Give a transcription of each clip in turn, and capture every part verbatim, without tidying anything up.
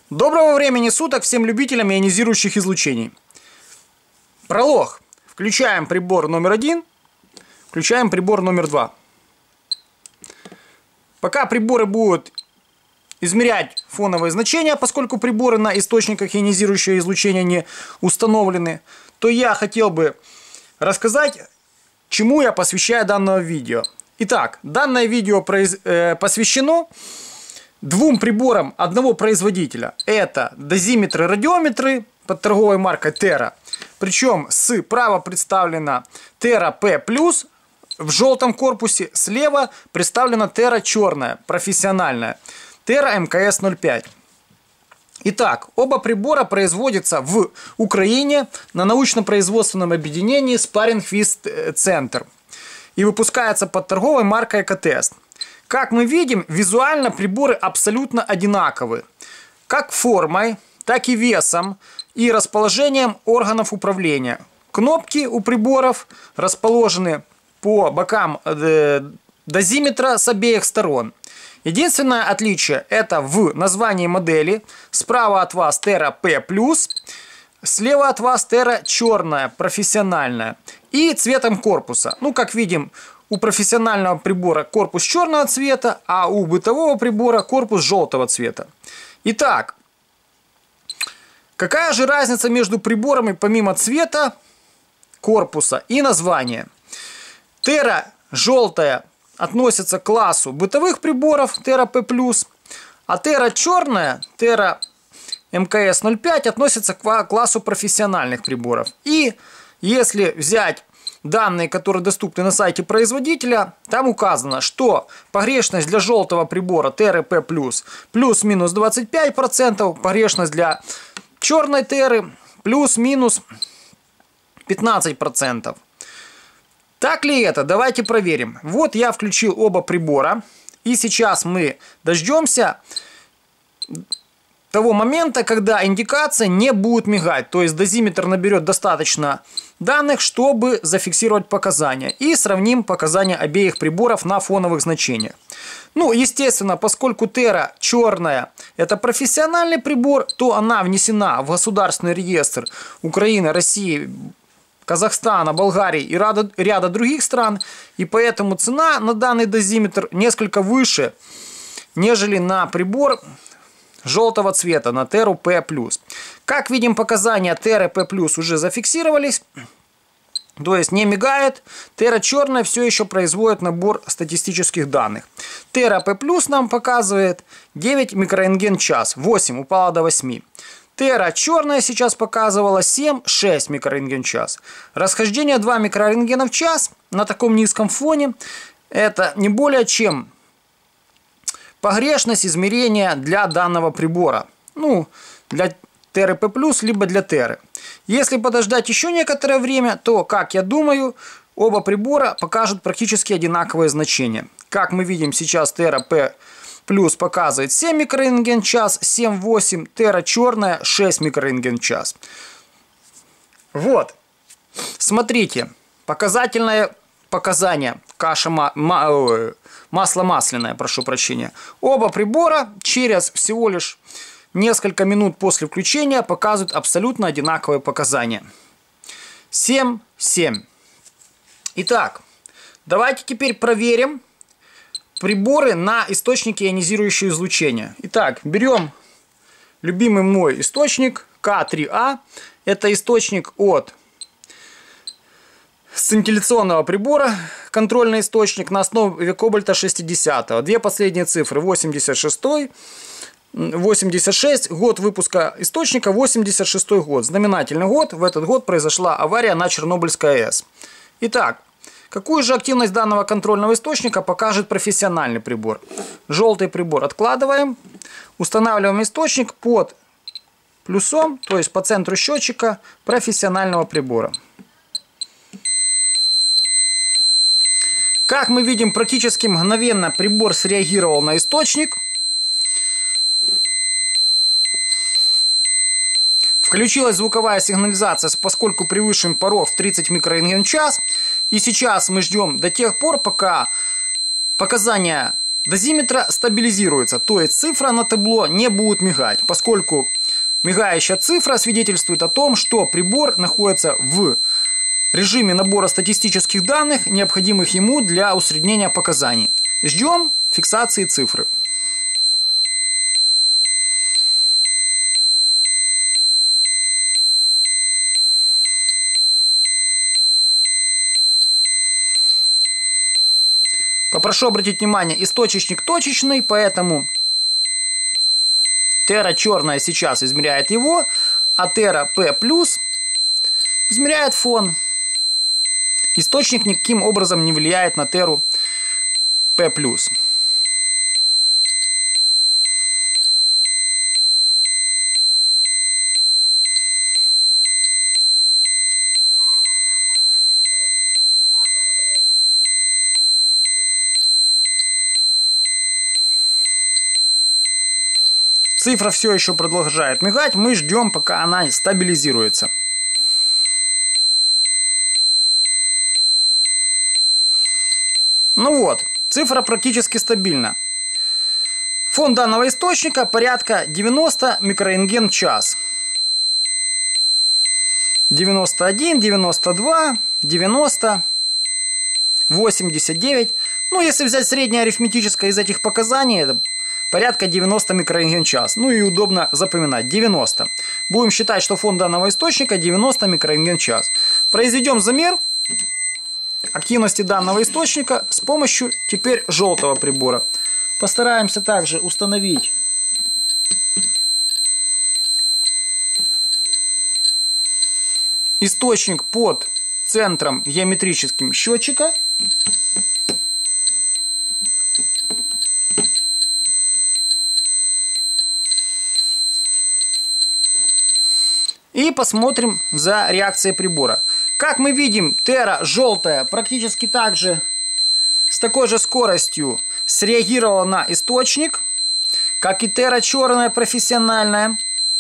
Доброго времени суток всем любителям ионизирующих излучений. Пролог. Включаем прибор номер один, включаем прибор номер два. Пока приборы будут измерять фоновые значения, поскольку приборы на источниках ионизирующего излучения не установлены, то я хотел бы рассказать, чему я посвящаю данное видео. Итак, данное видео произ... э, посвящено двум приборам одного производителя. Это дозиметры, радиометры под торговой маркой Terra. Причем справа представлена Terra P плюс в желтом корпусе, слева представлена Terra черная, профессиональная, Terra эм ка эс ноль пять. Итак, оба прибора производятся в Украине на научно-производственном объединении Sparring Twist Center и выпускаются под торговой маркой Экотест. Как мы видим, визуально приборы абсолютно одинаковы, как формой, так и весом и расположением органов управления. Кнопки у приборов расположены по бокам дозиметра с обеих сторон. Единственное отличие это в названии модели. Справа от вас Terra P плюс, слева от вас Terra черная, профессиональная. И цветом корпуса. Ну, как видим, у профессионального прибора корпус черного цвета, а у бытового прибора корпус желтого цвета. Итак, какая же разница между приборами помимо цвета, корпуса и названия? Terra желтая относится к классу бытовых приборов Terra P плюс, а Terra черная, Terra эм ка эс ноль пять относится к классу профессиональных приборов. И если взять данные, которые доступны на сайте производителя, там указано, что погрешность для желтого прибора Terra P плюс плюс-минус двадцать пять процентов, погрешность для черной Terra плюс-минус пятнадцать процентов. Так ли это? Давайте проверим. Вот я включил оба прибора, и сейчас мы дождемся того момента, когда индикация не будет мигать. То есть дозиметр наберет достаточно данных, чтобы зафиксировать показания. И сравним показания обеих приборов на фоновых значениях. Ну, естественно, поскольку Terra черная это профессиональный прибор, то она внесена в государственный реестр Украины, России, Казахстана, Болгарии и ряда, ряда других стран. И поэтому цена на данный дозиметр несколько выше, нежели на прибор желтого цвета, на Terra P плюс. Как видим, показания Terra P плюс уже зафиксировались. То есть не мигает. Terra черная все еще производит набор статистических данных. Terra P плюс нам показывает девять микрорентген в час. восемь упала до восьми. Terra черная сейчас показывала семь шесть микрорентген в час. Расхождение два микрорентгена в час на таком низком фоне это не более чем погрешность измерения для данного прибора. Ну, для Terra P плюс, либо для Terra. Если подождать еще некоторое время, то, как я думаю, оба прибора покажут практически одинаковые значения. Как мы видим, сейчас Terra P плюс показывает семь микрорентген в час, семь восемь, Terra черная шесть микрорентген в час. Вот. Смотрите, показательное показание. Каша ма ма масло масляное, прошу прощения. Оба прибора через всего лишь несколько минут после включения показывают абсолютно одинаковые показания. семь семь. Итак, давайте теперь проверим приборы на источники ионизирующего излучения. Итак, берем любимый мой источник К три А. Это источник от сцинтилляционного прибора, контрольный источник на основе кобальта шестидесятого. Две последние цифры восемьдесят шестой, восемьдесят шесть, год выпуска источника восемьдесят шестой год. Знаменательный год. В этот год произошла авария на Чернобыльской АЭС. Итак, какую же активность данного контрольного источника покажет профессиональный прибор? Желтый прибор откладываем, устанавливаем источник под плюсом, то есть по центру счетчика профессионального прибора. Как мы видим, практически мгновенно прибор среагировал на источник. Включилась звуковая сигнализация, поскольку превышен порог в тридцать микрорентген в час. И сейчас мы ждем до тех пор, пока показания дозиметра стабилизируется, то есть цифра на табло не будет мигать, поскольку мигающая цифра свидетельствует о том, что прибор находится в режиме набора статистических данных, необходимых ему для усреднения показаний. Ждем фиксации цифры. Попрошу обратить внимание, источник точечный, поэтому Terra черная сейчас измеряет его, а Terra P плюс измеряет фон. Источник никаким образом не влияет на Terra P плюс. Цифра все еще продолжает мигать, мы ждем, пока она стабилизируется. Ну вот, цифра практически стабильна. Фон данного источника порядка девяносто микрорентген в час. девяносто один, девяносто два, девяносто, восемьдесят девять. Ну, если взять среднее арифметическое из этих показаний, это порядка девяносто микрорентген в час. Ну и удобно запоминать. девяносто. Будем считать, что фон данного источника девяносто микрорентген в час. Произведем замер активности данного источника с помощью теперь желтого прибора. Постараемся также установить источник под центром геометрическим счетчика. И посмотрим за реакцией прибора. Как мы видим, Terra желтая практически так же, с такой же скоростью среагировала на источник, как и Terra черная профессиональная.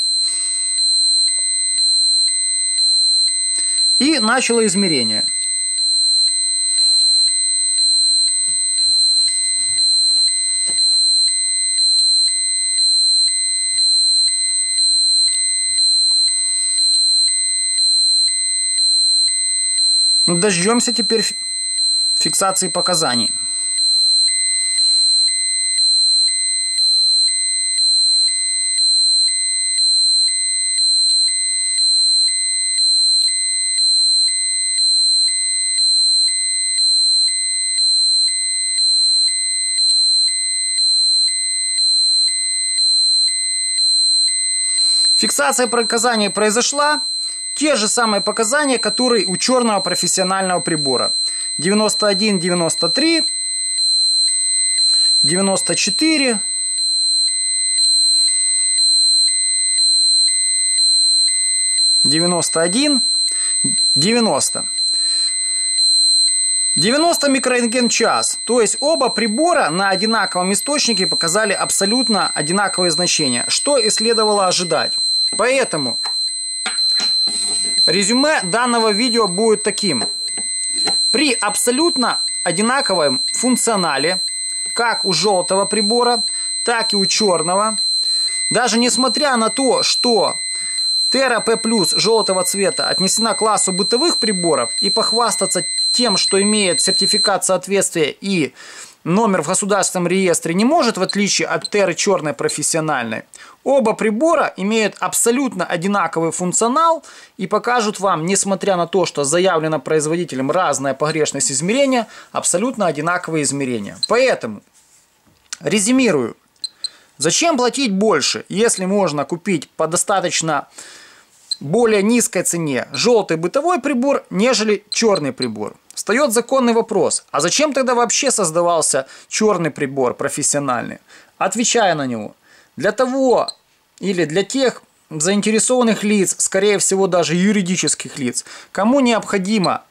И начала измерение. Дождемся теперь фиксации показаний. Фиксация показаний произошла. Те же самые показания, которые у черного профессионального прибора. девяносто один, девяносто три, девяносто четыре, девяносто один, девяносто. девяносто микрорентген в час. То есть оба прибора на одинаковом источнике показали абсолютно одинаковые значения, что и следовало ожидать. Поэтому резюме данного видео будет таким. При абсолютно одинаковом функционале, как у желтого прибора, так и у черного, даже несмотря на то, что Terra P плюс желтого цвета отнесена к классу бытовых приборов, и похвастаться тем, что имеет сертификат соответствия и номер в государственном реестре, не может, в отличие от Terra черной профессиональной, оба прибора имеют абсолютно одинаковый функционал и покажут вам, несмотря на то, что заявлено производителем разная погрешность измерения, абсолютно одинаковые измерения. Поэтому, резюмирую, зачем платить больше, если можно купить по достаточно более низкой цене желтый бытовой прибор, нежели черный прибор? Встает законный вопрос, а зачем тогда вообще создавался черный прибор профессиональный? Отвечая на него, для того или для тех заинтересованных лиц, скорее всего даже юридических лиц, кому необходимо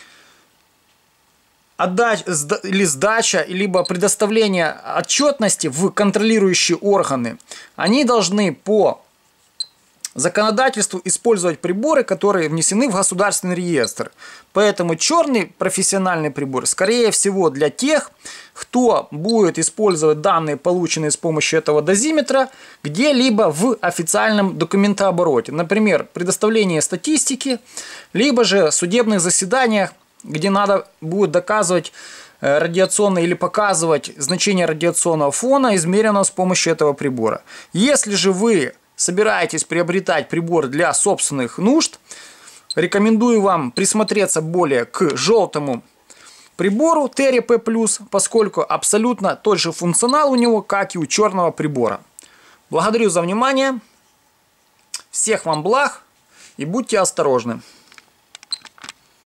отдать или сдача, либо предоставление отчетности в контролирующие органы, они должны по законодательству использовать приборы, которые внесены в государственный реестр. Поэтому черный профессиональный прибор, скорее всего, для тех, кто будет использовать данные, полученные с помощью этого дозиметра, где-либо в официальном документообороте. Например, предоставление статистики, либо же судебных заседаниях, где надо будет доказывать радиационное или показывать значение радиационного фона, измеренного с помощью этого прибора. Если же вы собираетесь приобретать прибор для собственных нужд, рекомендую вам присмотреться более к желтому прибору Терри P плюс, поскольку абсолютно тот же функционал у него, как и у черного прибора. Благодарю за внимание, всех вам благ и будьте осторожны.